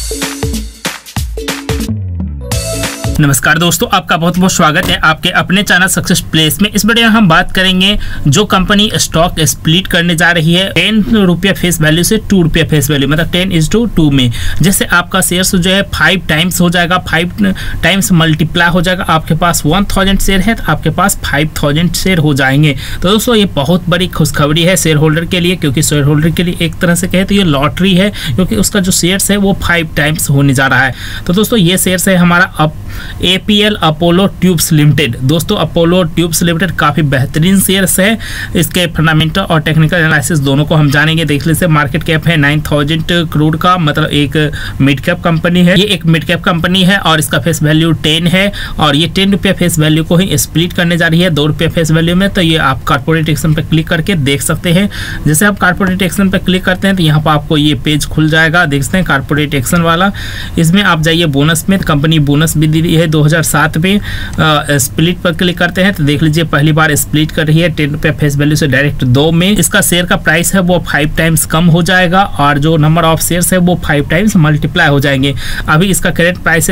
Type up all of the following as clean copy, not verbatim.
नमस्कार दोस्तों, आपका बहुत बहुत स्वागत है आपके अपने चैनल सक्सेस प्लेस में। इस वीडियो में हम बात करेंगे जो कंपनी स्टॉक स्प्लिट करने जा रही है 10 रुपये फेस वैल्यू से 2 रुपये फेस वैल्यू, मतलब 10:2 में। जैसे आपका शेयर्स जो है 5 टाइम्स हो जाएगा, 5 टाइम्स मल्टीप्लाई हो जाएगा। आपके पास 1000 शेयर है तो आपके पास 5000 शेयर हो जाएंगे। तो दोस्तों ये बहुत बड़ी खुशखबरी है शेयर होल्डर के लिए, क्योंकि शेयर होल्डर के लिए एक तरह से कहे तो ये लॉटरी है, क्योंकि उसका जो शेयर्स है वो 5 टाइम्स होने जा रहा है। तो दोस्तों ये शेयर्स है हमारा APL अपोलो ट्यूब्स लिमिटेड। दोस्तों अपोलो ट्यूब्स लिमिटेड काफ़ी बेहतरीन शेयर्स है। इसके फंडामेंटल और टेक्निकल एनालिसिस दोनों को हम जानेंगे। देख लीजिए मार्केट कैप है 9000 करोड़ का, मतलब एक मिड कैप कंपनी है। ये एक मिड कैप कंपनी है और इसका फेस वैल्यू 10 है और ये 10 रुपये फेस वैल्यू को ही स्प्लिट करने जा रही है 2 रुपये फेस वैल्यू में। तो ये आप कॉर्पोरेट एक्शन पर क्लिक करके देख सकते हैं। जैसे आप कॉर्पोरेट एक्शन पर क्लिक करते हैं तो यहाँ पर आपको ये पेज खुल जाएगा, देख सकते हैं कॉर्पोरेट एक्शन वाला। इसमें आप जाइए बोनस में, कंपनी बोनस भी दी है 2007 में। स्प्लिट पर क्लिक करते हैं तो देख लीजिए पहली बार स्प्लिट कर रही है 10 रुपये फेस वैल्यू से डायरेक्ट 2 में। इसका शेयर का प्राइस है वो 5 टाइम्स कम हो जाएगा और जो नंबर ऑफ शेयर्स है वो 5 टाइम्स मल्टीप्लाई हो जाएंगे। अभी इसका करेंट प्राइस है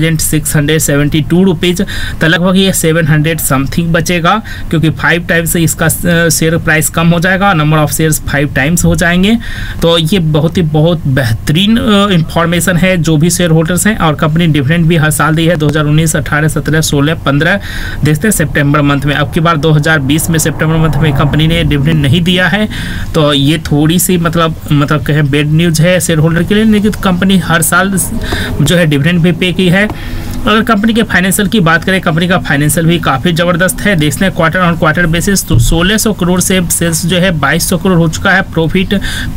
3672 रुपीज़, तो लगभग ये 700 समथिंग बचेगा, क्योंकि 5 टाइम्स से इसका शेयर प्राइस कम हो जाएगा और नंबर ऑफ शेयर्स 5 टाइम्स हो जाएंगे। तो ये बहुत बेहतरीन इंफॉर्मेशन है जो भी शेयर होल्डर्स हैं। और कंपनी डिविडेंड भी हर साल दी है 2019, 18, 17, 16, 15, देखते हैं सितंबर मंथ में। अब की बार 2020 में सितंबर मंथ में कंपनी ने डिविडेंड नहीं दिया है, तो ये थोड़ी सी मतलब कहें बेड न्यूज़ है शेयर होल्डर के लिए। लेकिन कंपनी हर साल जो है डिविडेंड भी पे की है। अगर कंपनी के फाइनेंशियल की बात करें, कंपनी का फाइनेंशियल भी काफ़ी ज़बरदस्त है। देखते हैं क्वार्टर ऑन क्वार्टर बेसिस तो 1600 करोड़ से सेल्स जो है 2200 करोड़ हो चुका है। प्रॉफिट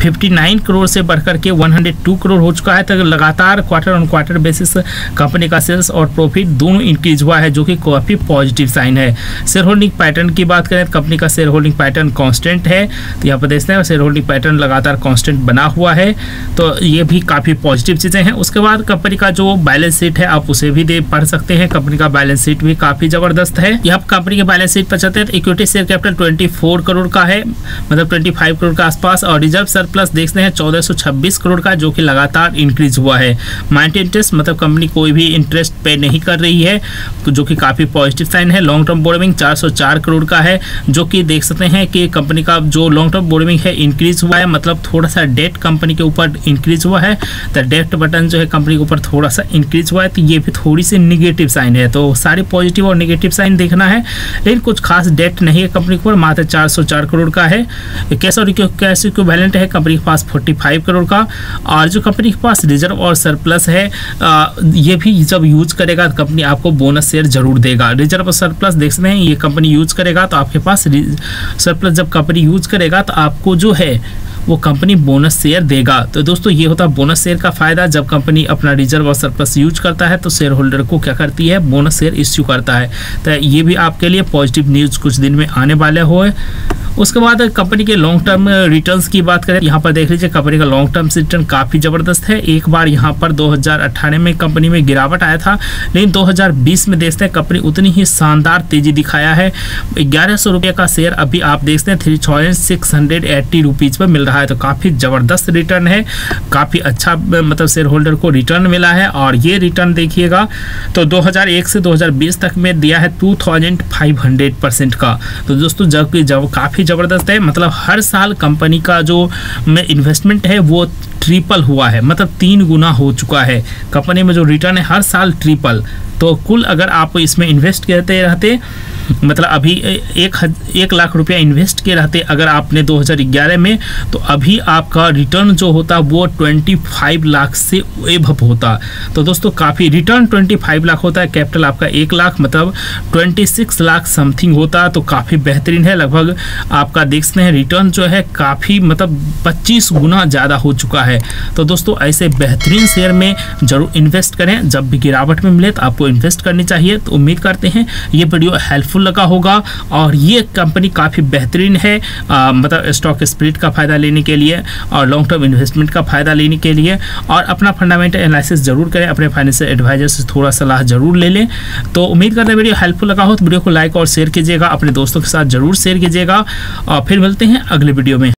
59 करोड़ से बढ़कर के 102 करोड़ हो चुका है। तो लगातार quarter on quarter basis company का सेल्स और प्रॉफिट दोनों इंक्रीज हुआ है, जो कि काफ़ी पॉजिटिव साइन है। शेयर होल्डिंग पैटर्न की बात करें तो कंपनी का शेयर होल्डिंग पैटर्न कांस्टेंट है। तो यहाँ पर देखते हैं शेयर होल्डिंग पैटर्न लगातार कांस्टेंट बना हुआ है, तो ये भी काफ़ी पॉजिटिव चीज़ें हैं। उसके बाद कंपनी का जो बैलेंस शीट है आप उसे भी पढ़ सकते हैं। कंपनी का बैलेंस शीट भी काफ़ी ज़बरदस्त है। यहाँ कंपनी के बैलेंस शीट पर चलते हैं तो इक्विटी शेयर कैपिटल 24 करोड़ का है, मतलब 25 करोड़ के आसपास। और रिजर्व सरप्लस देखते हैं 1426 करोड़ का, जो कि लगातार इंक्रीज हुआ है। माइंड इंटरेस्ट मतलब कंपनी कोई भी इंटरेस्ट पे नहीं कर रही है, जो कि काफ़ी पॉजिटिव साइन है। लॉन्ग टर्म बोरोइंग 404 करोड़ का है, जो कि देख सकते हैं कि कंपनी का जो लॉन्ग टर्म बोरोइंग है इंक्रीज हुआ है, मतलब थोड़ा सा डेट कंपनी के ऊपर इंक्रीज हुआ है। तो डेट बटन जो है कंपनी के ऊपर थोड़ा सा इंक्रीज हुआ है, तो ये भी थोड़ी सी निगेटिव साइन है। तो सारी पॉजिटिव और निगेटिव साइन देखना है, लेकिन कुछ खास डेट नहीं है कंपनी के ऊपर, मात्र 404 करोड़ का है। कैश और कैश इक्विवेलेंट है कंपनी के पास 45 करोड़ का। और जो कंपनी के पास रिजर्व और सरप्लस है, ये भी जब यूज करेगा तो कंपनी आपको बोनस शेयर जरूर देगा। रिजर्व और सरप्लस देख सकते हैं, ये कंपनी यूज करेगा तो आपके पास सरप्लस जब कंपनी यूज करेगा तो आपको जो है वो कंपनी बोनस शेयर देगा। तो दोस्तों ये होता है बोनस शेयर का फायदा। जब कंपनी अपना रिजर्व और सरप्लस यूज करता है तो शेयर होल्डर को क्या करती है, बोनस शेयर इश्यू करता है। तो ये भी आपके लिए पॉजिटिव न्यूज़ कुछ दिन में आने वाले हो। उसके बाद कंपनी के लॉन्ग टर्म रिटर्न्स की बात करें, यहाँ पर देख लीजिए कंपनी का लॉन्ग टर्म रिटर्न काफ़ी ज़बरदस्त है। एक बार यहाँ पर 2018 में कंपनी में गिरावट आया था, लेकिन 2020 में देखते हैं कंपनी उतनी ही शानदार तेज़ी दिखाया है। 1100 रुपये का शेयर अभी आप देखते हैं 3680 रुपीज़ पर मिल रहा है। तो काफ़ी ज़बरदस्त रिटर्न है, काफ़ी अच्छा मतलब शेयर होल्डर को रिटर्न मिला है। और ये रिटर्न देखिएगा तो 2001 से 2020 तक में दिया है 2500% का। तो दोस्तों जब काफ़ी ज़बरदस्त है, मतलब हर साल कंपनी का जो इन्वेस्टमेंट है वो ट्रिपल हुआ है, मतलब 3 गुना हो चुका है। कंपनी में जो रिटर्न है हर साल ट्रिपल। तो कुल अगर आप इसमें इन्वेस्ट करते रहते, मतलब अभी 1 लाख रुपया इन्वेस्ट किए रहते अगर आपने 2011 में, तो अभी आपका रिटर्न जो होता वो 25 लाख से एबव होता। तो दोस्तों काफ़ी रिटर्न 25 लाख होता है, कैपिटल आपका 1 लाख मतलब 26 लाख समथिंग होता। तो काफ़ी बेहतरीन है, लगभग आपका देख सकते हैं रिटर्न जो है काफ़ी मतलब 25 गुना ज़्यादा हो चुका है। तो दोस्तों ऐसे बेहतरीन शेयर में ज़रूर इन्वेस्ट करें। जब भी गिरावट में मिले तो आपको इन्वेस्ट करनी चाहिए। तो उम्मीद करते हैं ये वीडियो हेल्पफुल लगा होगा। और ये कंपनी काफ़ी बेहतरीन है, मतलब स्टॉक स्प्लिट का फ़ायदा लेने के लिए और लॉन्ग टर्म इन्वेस्टमेंट का फ़ायदा लेने के लिए। और अपना फंडामेंटल एनालिसिस जरूर करें, अपने फाइनेंशियल एडवाइजर से थोड़ा सलाह जरूर ले लें। तो उम्मीद करते हैं वीडियो हेल्पफुल लगा हो तो वीडियो को लाइक और शेयर कीजिएगा, अपने दोस्तों के साथ जरूर शेयर कीजिएगा। और फिर मिलते हैं अगले वीडियो में।